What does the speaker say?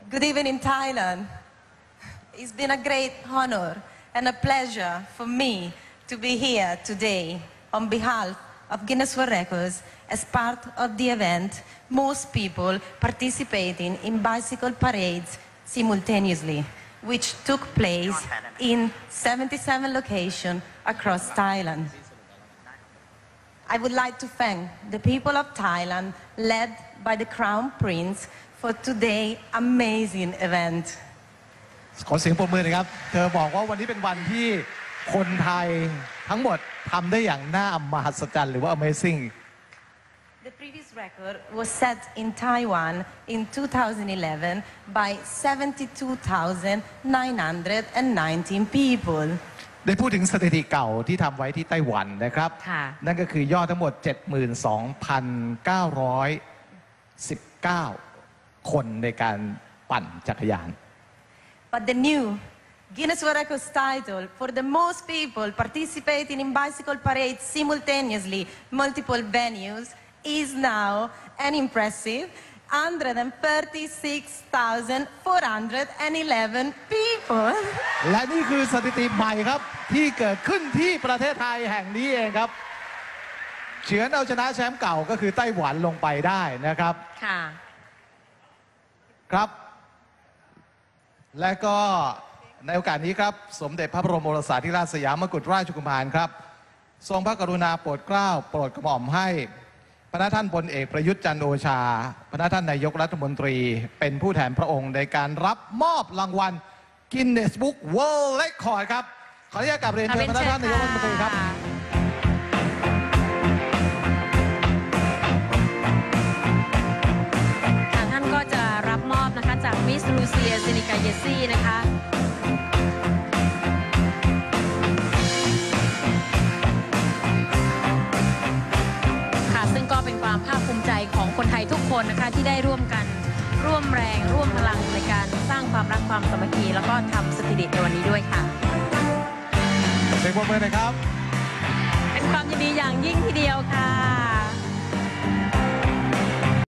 Good evening, Thailand. It's been a great honor and a pleasure for me to be here today on behalf of Guinness World Records as part of the event, most people participating in bicycle parades simultaneously, which took place in 77 locations across Thailand. I would like to thank the people of Thailand, led by the Crown Prince, for today's amazing event. ขอเสียงปรบมือหน่อยครับเธอบอกว่าวันนี้เป็นวันที่คนไทยทั้งหมดทำได้อย่างน่ามหัศจรรย์หรือว่า Amazing. The previous record was set in Taiwan in 2011 by 72,919 people. ได้พูดถึงสถิติเก่าที่ทำไว้ที่ไต้หวันนะครับนั่นก็คือยอดทั้งหมด 72,919 คนในการปั่นจักรยาน But the new Guinness World Records title for the most people participating in bicycle parades simultaneously, multiple venues, is now an impressive 136,411 people. และนี่คือสถิติใหม่ครับที่เกิดขึ้นที่ประเทศไทยแห่งนี้เองครับเฉือนเอาชนะแชมป์เก่าก็คือไต้หวันลงไปได้นะครับค่ะครับและก็ในโอกาสนี้ครับสมเด็จพระบรมโอรสาธิราชสยามกุฎราชกุมารครับทรงพระกรุณาโปรดเกล้าโปรดกระหม่อมให้พระท่านพลเอกประยุทธ์จันทร์โอชาพระท่านนายกรัฐมนตรีเป็นผู้แทนพระองค์ในการรับมอบรางวัล Guinness Book World Record ครับขออนุญาตกราบเรียนเชิญพระท่านนายกรัฐมนตรีครับท่านก็จะรับมอบนะคะจากมิสลูเซียซินิกาเยซี่นะคะซึ่งก็เป็นความภาคภูมิใจของคนไทยทุกคนนะคะที่ได้ร่วมกันร่วมแรงร่วมพลังในการสร้างความรักความสามัคคีแล้วก็ทำสถิติในวันนี้ด้วยค่ะเสียงปรบมือหน่อยครับเป็นความยินดีอย่างยิ่งทีเดียวค่ะ